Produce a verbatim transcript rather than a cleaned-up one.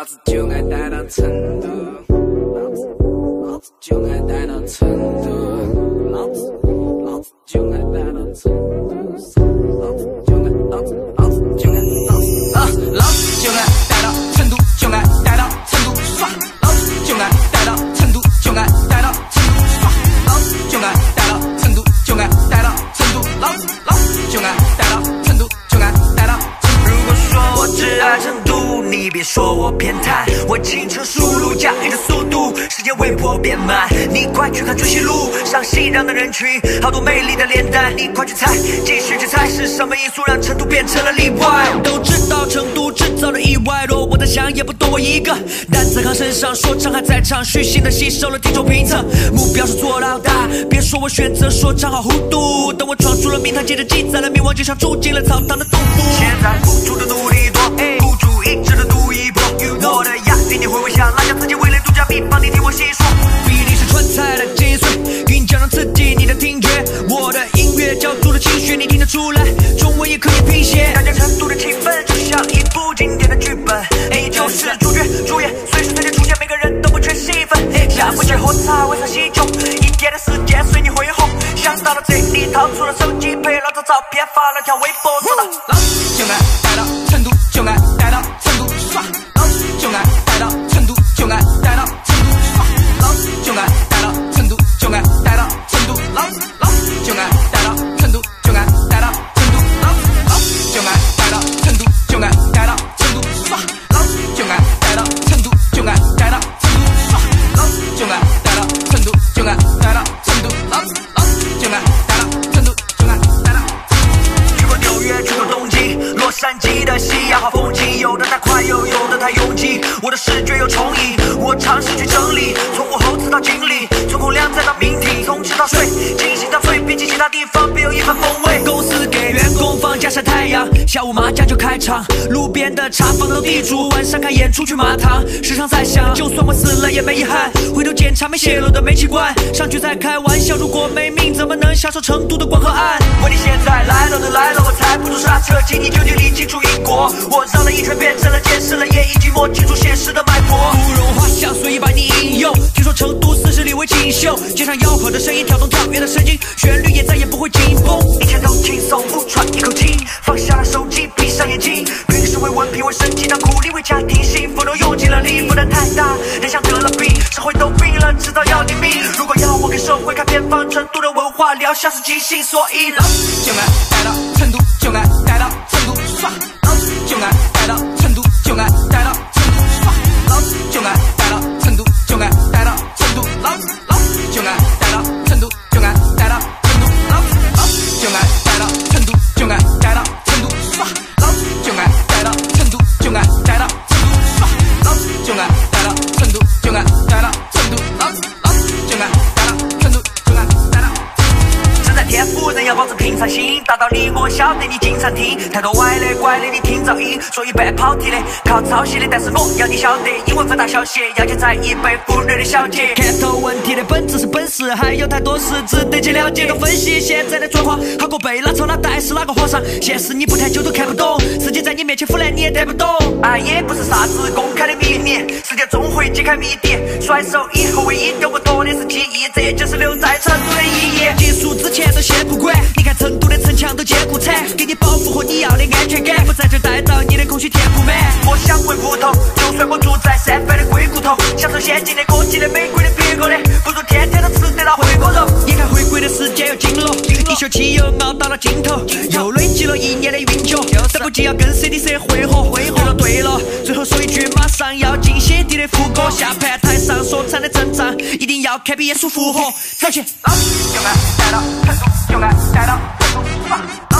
老子就爱待到成都，老子老子就爱待到成都，老子老子就爱待到成都，老子就爱老子老子就爱老子啊，老子就爱待到成都，就爱待到成都耍，老子就爱待到成都，就爱待到成都耍，老子就爱待到成都，就爱待到成都，老子老子就爱待到成都，就爱待到成都。 如果说我只爱成都，你别说我偏袒，我轻车熟路驾驭的速度，时间未破变慢。你快去看春熙路上熙攘的人群，好多美丽的脸蛋，你快去猜，继续去猜是什么因素让成都变成了例外。都知道成都制造了意外，若我的想也不多我一个。单词扛身上，说唱还在唱，虚心的吸收了听众评测，目标是做老大。别说我选择说唱好糊涂，等我闯出了名堂，接着记载了冥王经上住进了草堂的杜甫。现在付出的努力多，孤注一掷的赌一波。我的压力你会微笑，拉下自己味蕾独家秘方，你听我细说。比例是川菜的精髓，韵脚让刺激你的听觉。我的音乐叫做了情绪，你听得出来，中文也可以拼写。大家成都的气氛就像一部经典的剧本，你就是主角主演，随时随地出现，每个人都不缺戏份。下不去喝茶，晚上喜酒，一天的时间随你挥霍。想到了这里，掏出了手机，拍了张照片，发了条微博，说道：老子就爱待到成都，就爱待到成都耍，老子就爱待到成都，就爱待到成都耍，老子就爱待到成都，就爱待到成都，老子老子就爱待到成都，就爱待到成都，老子老子就爱待到成都，就爱待到成都耍，老子就爱待到成都，就爱待到成都耍，老子就爱待到成都，就爱待到成都，老子老子就爱待到成都，就爱待到。去过纽约，去过东京，洛杉矶的夕阳好风景，有的太快，又有的太拥挤。我的视觉有重影，我尝试去整理，从我猴子到经理，从空粮再到名庭，从吃到睡，精心到醉，比起其他地方别有一番风味。公司给员工放假晒太阳，下午麻将就开场，路边的茶坊都地主，晚上看演出去麻堂。时常在想，就算我死了也没遗憾，回头检查没泄露的煤气罐，上去再开玩笑，如果没命怎么能享受成都的光和暗？问你现在来了的来了，我踩不住刹车，请你就地理清楚因果。我绕了一圈，变成了见识了也已经摸清楚现实的脉搏。不容画像，随意把你引诱。听说成都四十里为锦绣，街上吆喝的声音跳动跳跃的神经，旋律也再也不会紧绷。一切都轻松，不喘一口气，放下了手机，闭上眼睛。平时为文凭为生计，当苦力为家庭幸福都用尽了力，负担太大，人像得了病，社会都病了，迟早要你命。如果要我给社会开偏方，成都的文化疗效是即兴，所以老子就爱待到成都，就爱待到成都耍，老子就爱待到成都，就爱待到成都耍，老子就爱待到成都，就爱待到成都，老子老子就爱待到成都，就爱待到成都，老子老子就爱待到成都，就爱待到成都耍，老子就爱待到成都，就爱待到成都耍，老子就爱待到成都，就爱待到成都，老子老子就爱待到成都，就爱待到。身在天府，人要保持平常心，大道理我晓得你经常听，太多歪的怪的你听噪音，所以半跑题的靠抄袭的，但是我要你晓得，英文分大小写要记在一杯妇女的小姐。看透问题的本质是本事，还有太多事值得去了解。多分析现在的状况，好过被拉扯拉带是哪个和尚？现实你不太久都看不懂，世界在你面前腐烂你也带不懂。啊，也不是啥子公开的秘密，时间终会揭开谜底。甩手以后唯一丢不脱的是记忆，这就是留在成都的意义。技术之前都先不管，你看成都的城墙都坚固惨，给你保护和你要的安全感，不在这带到你的空虚填不满。我想回屋头，就算我住在山范的龟骨头，享受先进的科技的美国的别个的，不如天天都吃得到回锅肉。眼看回归的时间又近了，一口气又熬到了尽头，又累积了一年的运酒，等不及要跟 C D C 汇合。对了对了，最后说一句，马上要进鞋底的副歌，下盘台上所产的阵仗，一定要看比耶稣复活。再见。老子就爱待到成都，就爱待到成都耍。